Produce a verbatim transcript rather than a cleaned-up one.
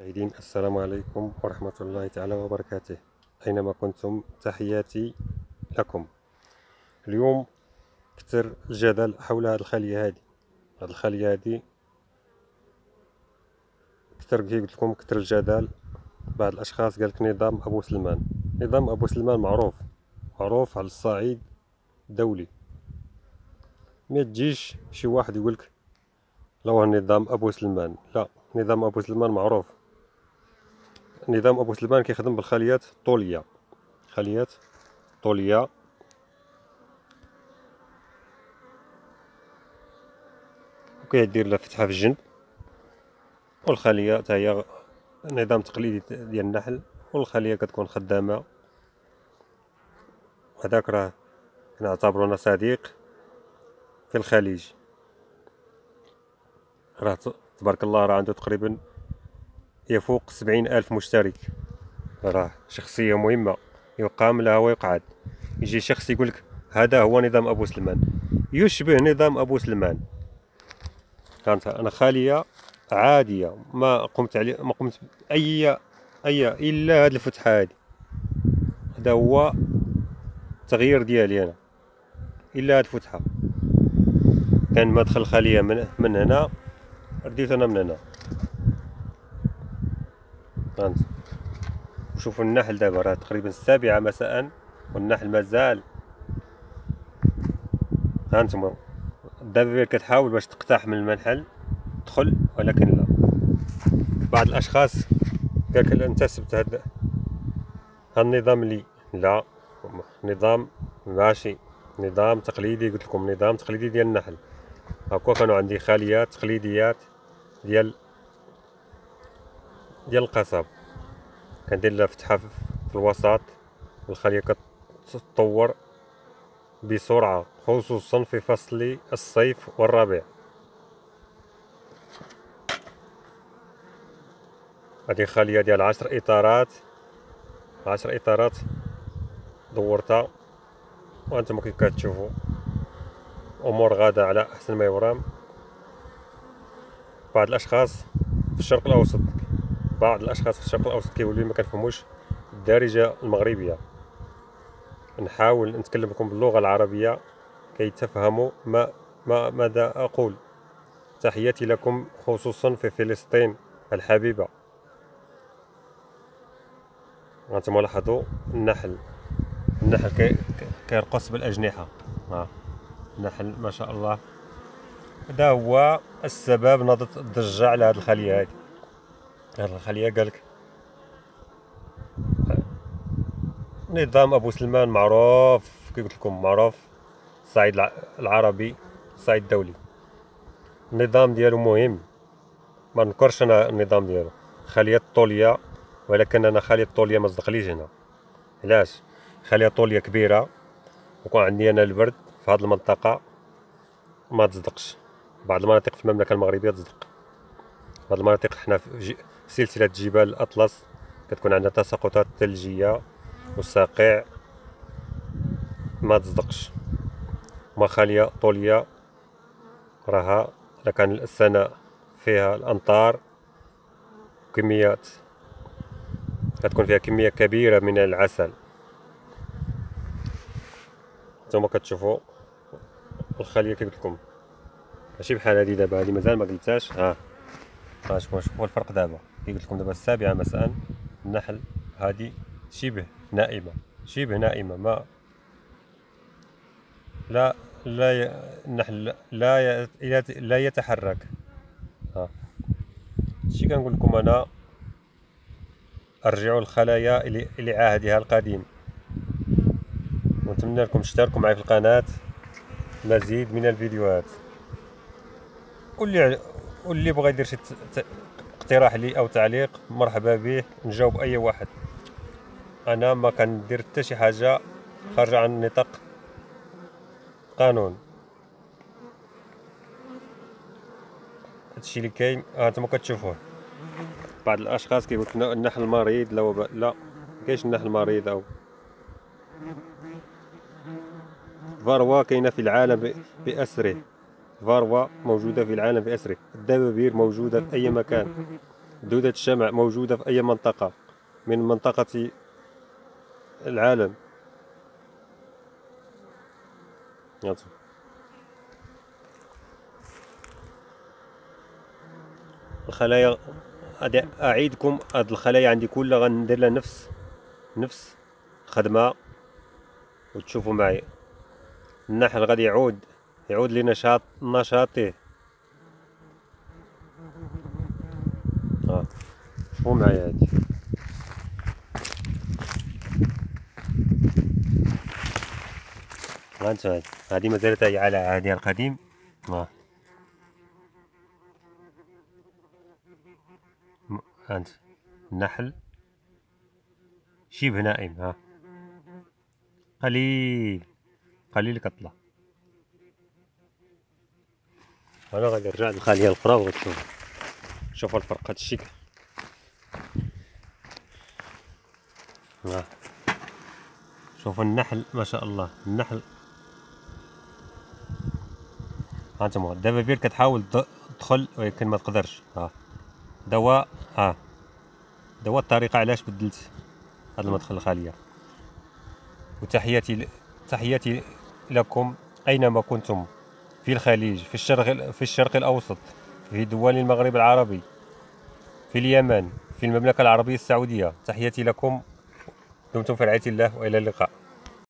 مشاهدين، السلام عليكم ورحمة الله تعالى وبركاته. أينما كنتم تحياتي لكم. اليوم كثر الجدل حول هذه الخلية هذه هذه الخلية هذه كثر كي قلت لكم كثر الجدل. بعض الأشخاص قال لك نظام أبو سلمان. نظام أبو سلمان معروف معروف على الصعيد الدولي. ما تجيش شي واحد يقول لك لو نظام أبو سلمان، لا، نظام أبو سلمان معروف. نظام أبو سلمان كيخدم بالخليات الطولية، خليات طولية وكيدير لها فتحة في الجنب، والخلية حتى هي نظام تقليدي ديال النحل، والخلية كتكون خدامة. هذاك راه كنعتبرونا صديق في الخليج. راه تبارك الله راه عنده تقريبا يفوق سبعين ألف مشترك. راه شخصية مهمة يقام لها ويقعد. يجي شخص يقولك هذا هو نظام أبو سلمان، يشبه نظام أبو سلمان. كانت أنا خالية عادية، ما قمت علي ما قمت أي أي إلا هاد الفتحة هادي. هذا هو التغيير ديالي أنا، إلا هاد الفتحة. كان مدخل الخلية من, من هنا، رديت أنا من هنا. فهمت؟ وشوفوا النحل دابا راه تقريبا السابعة مساء والنحل مازال. هانتوما دابا كتحاول باش تقتحم من المنحل تدخل، ولكن لا. بعض الاشخاص قالك انت سبت هاد هاد النظام لي. لا، نظام ماشي نظام تقليدي. قلت لكم نظام تقليدي ديال النحل. هاكا كانوا عندي خليات تقليديات ديال ديال القصب، كندير لها فتحة في الوسط، والخلية كتطور بسرعة خصوصا في فصل الصيف والربيع. هذه خلية ديال عشر إطارات، عشر إطارات دورتها، وانتم كيف كتشوفوا أمور غادة على أحسن ما يرام. بعض الأشخاص في الشرق الأوسط بعض الأشخاص في الشرق الأوسط كيقولوا لي ما كنفهموش الدارجة المغربية. نحاول نتكلم لكم باللغة العربية كي تفهموا ما ما ماذا أقول. تحياتي لكم خصوصا في فلسطين الحبيبة. أنتم لاحظوا النحل النحل كي كيرقص بالأجنحة. ها النحل ما شاء الله. هذا هو السبب نضت الضجة على هذه الخلية هذه. هذه الخلية قالك نظام أبو سلمان معروف، كي قلت لكم معروف الصعيد العربي، الصعيد الدولي. النظام ديالو مهم، ما نكرش انا النظام ديالو. خلية طولية، ولكن انا خلية طولية ما صدقليش هنا. علاش؟ خلية طولية كبيرة، وكون عندي انا البرد في هذه المنطقة ما تصدقش. بعض المناطق في المملكة المغربية تصدق. بعض المناطق حنا في سلسلة جبال الأطلس كتكون عندنا تساقطات ثلجية والصقيع ما تصدقش. ما خلية طولية راها لكان السنة فيها الأمطار، كميات كتكون فيها كمية كبيرة من العسل. نتوما كتشوفوا الخلية كي قلت لكم ماشي بحال هادي دابا. هادي مازال ما قلتهاش. ها ها شوفوا شوفوا الفرق دابا. كي قلت لكم دابا السابعة مساء النحل هادي شبه نائمة، شبه نائمة. ما لا لا ي... النحل لا ي... لا يتحرك. ها هادشي كنقول لكم انا. ارجعوا الخلايا الى الى عهدها القديم، ونتمنى لكم تشتركوا معي في القناة مزيد من الفيديوهات. واللي واللي بغى يدير شي اقتراح لي او تعليق مرحبا به، نجاوب اي واحد. انا ما كندير حتى شي حاجه خارجه عن نطاق القانون. هادشي اللي كاين. ها انتما كتشوفوه. بعض الاشخاص كيقول لك النحل مريض. لا وباء. لا كاينش النحل مريض. او فاروا كاينه في العالم باسره. فاروا موجوده في العالم باسره. الدبابير موجوده في اي مكان. دودة الشمع موجودة في أي منطقة من منطقة العالم. يلا. الخلايا غادي أعيدكم، هاد الخلايا عندي كلها غندير لها نفس نفس خدمة وتشوفوا معي. النحل غادي يعود يعود لنشاط نشاطه. ها شوفوا معايا هادي. هانت هادي هادي مازالت هي على عهدها القديم. ها هانت النحل شبه نائم. ها قليل قليل كطلع. انا غادي نرجع للخلية الاخرى وغتشوف شوفوا الفرق. هاد الشكل. ها شوفوا النحل ما شاء الله. النحل هانتوما دابا بير كتحاول تدخل ولكن ما تقدرش. ها دواء. ها دواء الطريقة علاش بدلت هاد المدخل الخلية. وتحياتي تحياتي لكم أينما كنتم في الخليج، في الشرق في الشرق الأوسط، في دول المغرب العربي، في اليمن، في المملكة العربية السعودية. تحياتي لكم. دمتم في رعاية الله وإلى اللقاء.